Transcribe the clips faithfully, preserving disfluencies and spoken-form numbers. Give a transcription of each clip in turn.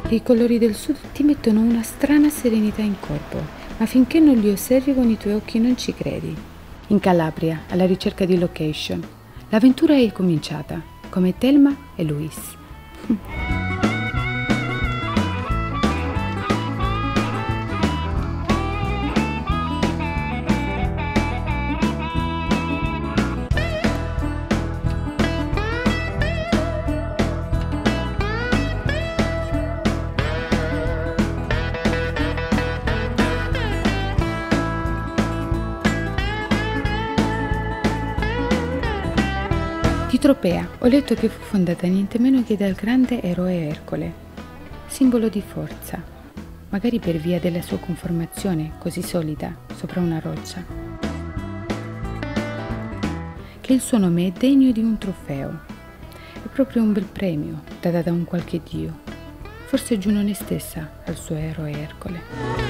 che i colori del sud ti mettono una strana serenità in corpo, ma finché non li osservi con i tuoi occhi non ci credi. In Calabria, alla ricerca di location, l'avventura è cominciata, come Thelma e Louise. Di Tropea ho letto che fu fondata niente meno che dal grande eroe Ercole, simbolo di forza, magari per via della sua conformazione così solida sopra una roccia, che il suo nome è degno di un trofeo. È proprio un bel premio data da un qualche dio, forse Giunone stessa al suo eroe Ercole.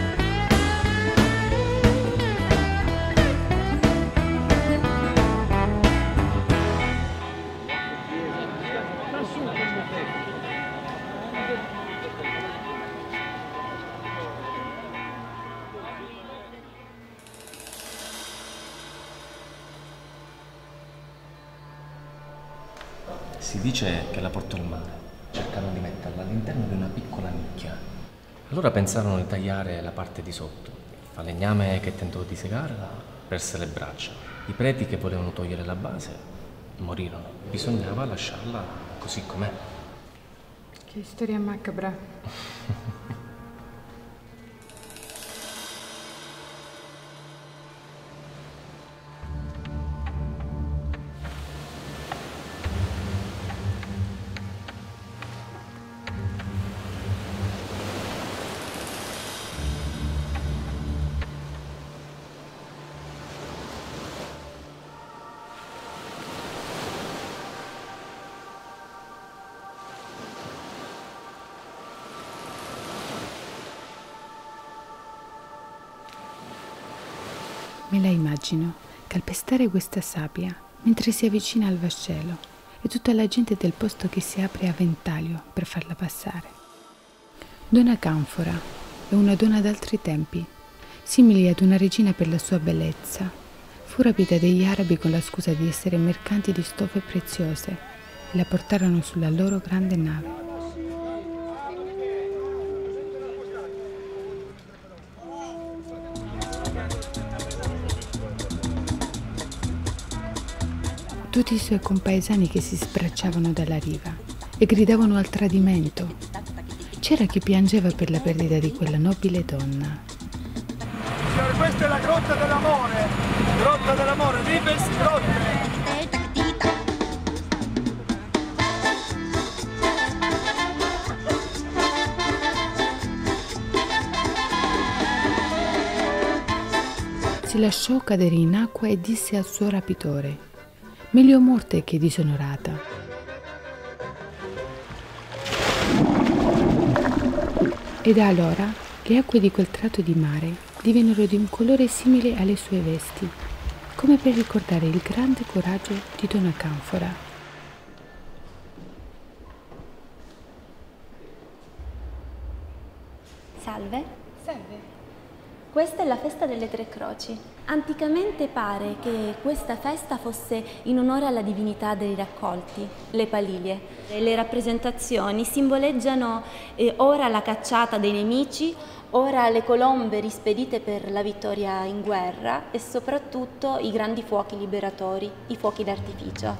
Si dice che la portò al mare. Cercarono di metterla all'interno di una piccola nicchia. Allora pensarono di tagliare la parte di sotto. Il falegname che tentò di segarla perse le braccia. I preti che volevano togliere la base morirono. Bisognava lasciarla così com'è. Che storia macabra. Me la immagino calpestare questa sabbia mentre si avvicina al vascello e tutta la gente del posto che si apre a ventaglio per farla passare. Donna Canfora è una donna d'altri tempi, simile ad una regina per la sua bellezza. Fu rapita dagli arabi con la scusa di essere mercanti di stoffe preziose e la portarono sulla loro grande nave. Tutti i suoi compaesani che si sbracciavano dalla riva e gridavano al tradimento. C'era chi piangeva per la perdita di quella nobile donna. Signore, questa è la grotta dell'amore! Grotta dell'amore, Ribes Grotte! Si lasciò cadere in acqua e disse al suo rapitore: meglio morte che disonorata. E da allora le acque di quel tratto di mare divennero di un colore simile alle sue vesti, come per ricordare il grande coraggio di Donna Canfora. Salve. Salve. Questa è la festa delle Tre Croci. Anticamente pare che questa festa fosse in onore alla divinità dei raccolti, le palilie. Le rappresentazioni simboleggiano eh, ora la cacciata dei nemici, ora le colombe rispedite per la vittoria in guerra e soprattutto i grandi fuochi liberatori, i fuochi d'artificio.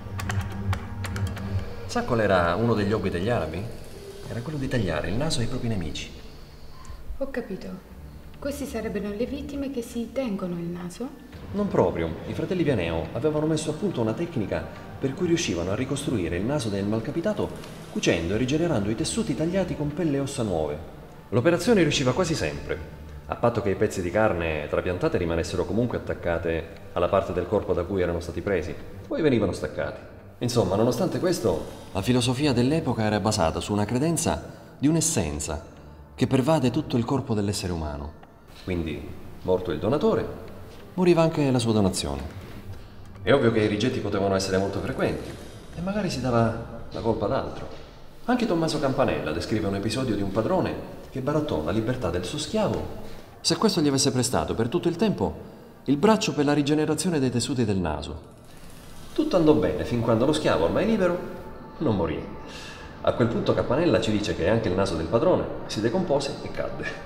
Sa qual era uno degli hobby degli arabi? Era quello di tagliare il naso ai propri nemici. Ho capito. Queste sarebbero le vittime che si tengono il naso? Non proprio. I fratelli Vianeo avevano messo a punto una tecnica per cui riuscivano a ricostruire il naso del malcapitato cucendo e rigenerando i tessuti tagliati con pelle e ossa nuove. L'operazione riusciva quasi sempre, a patto che i pezzi di carne trapiantate rimanessero comunque attaccate alla parte del corpo da cui erano stati presi, poi venivano staccati. Insomma, nonostante questo, la filosofia dell'epoca era basata su una credenza di un'essenza che pervade tutto il corpo dell'essere umano. Quindi, morto il donatore, moriva anche la sua donazione. È ovvio che i rigetti potevano essere molto frequenti e magari si dava la colpa ad altro. Anche Tommaso Campanella descrive un episodio di un padrone che barattò la libertà del suo schiavo se questo gli avesse prestato per tutto il tempo il braccio per la rigenerazione dei tessuti del naso. Tutto andò bene fin quando lo schiavo, ormai libero, non morì. A quel punto Campanella ci dice che anche il naso del padrone si decompose e cadde.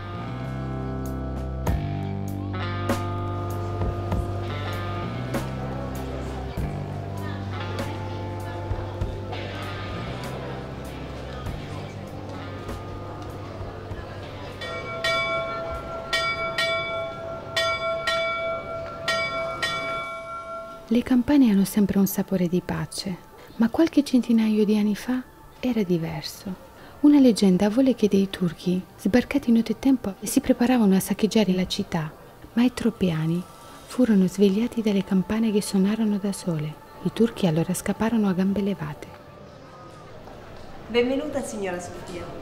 Le campane hanno sempre un sapore di pace, ma qualche centinaio di anni fa era diverso. Una leggenda vuole che dei turchi, sbarcati nottetempo, si preparavano a saccheggiare la città, ma i troppiani furono svegliati dalle campane che suonarono da sole. I turchi allora scapparono a gambe levate. Benvenuta, signora Sofia.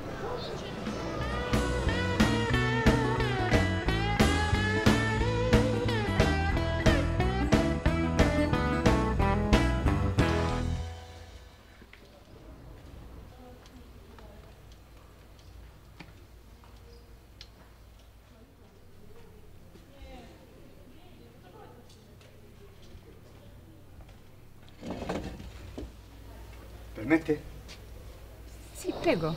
Permette? Sì, prego.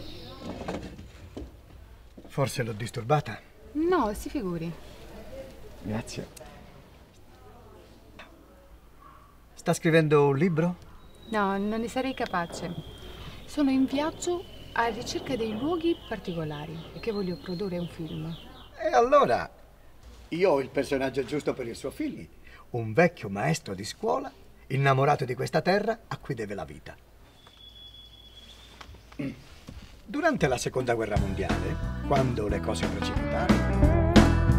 Forse l'ho disturbata? No, si figuri. Grazie. Sta scrivendo un libro? No, non ne sarei capace. Sono in viaggio a ricerca dei luoghi particolari e voglio produrre un film. E allora, io ho il personaggio giusto per il suo film. Un vecchio maestro di scuola, innamorato di questa terra a cui deve la vita. Durante la seconda guerra mondiale, quando le cose precipitarono,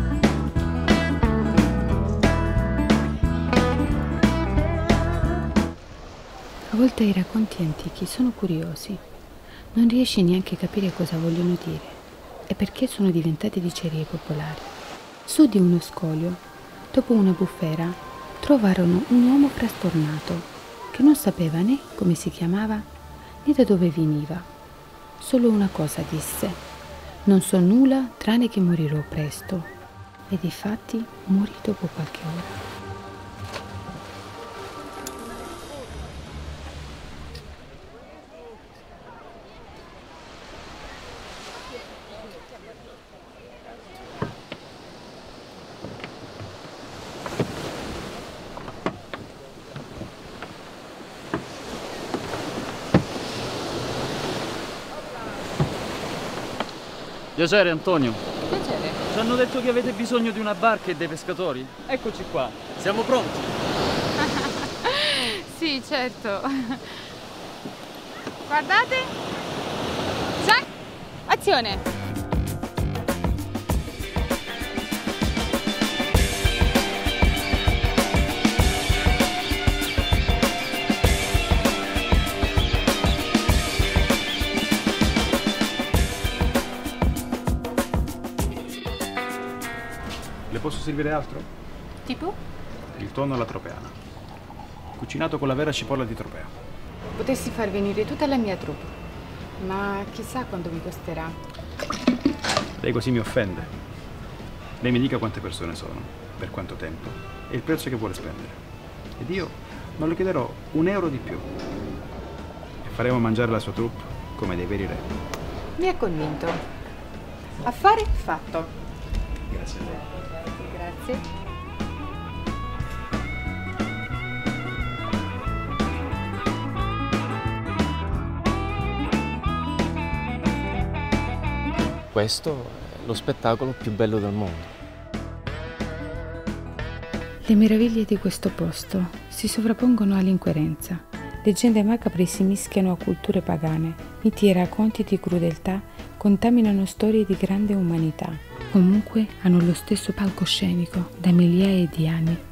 a volte i racconti antichi sono curiosi. Non riesci neanche a capire cosa vogliono dire e perché sono diventati dicerie popolari. Su di uno scoglio, dopo una bufera, trovarono un uomo frastornato che non sapeva né come si chiamava né da dove veniva. Solo una cosa disse: non so nulla tranne che morirò presto. E difatti morì dopo qualche ora. Piacere, Antonio. Piacere. Ci hanno detto che avete bisogno di una barca e dei pescatori. Eccoci qua, siamo pronti. Sì, certo. Guardate. Zac! Azione! Le posso servire altro? Tipo? Il tonno alla tropeana, cucinato con la vera cipolla di Tropea. Potessi far venire tutta la mia troupe, ma chissà quanto mi costerà. Lei così mi offende. Lei mi dica quante persone sono, per quanto tempo e il prezzo che vuole spendere. Ed io non le chiederò un euro di più. E faremo mangiare la sua troupe come dei veri re. Mi ha convinto. Affare fatto. Grazie a lei. Grazie. Questo è lo spettacolo più bello del mondo. Le meraviglie di questo posto si sovrappongono all'incoerenza. Leggende macabre si mischiano a culture pagane, miti e racconti di crudeltà contaminano storie di grande umanità. Comunque hanno lo stesso palcoscenico da migliaia di anni.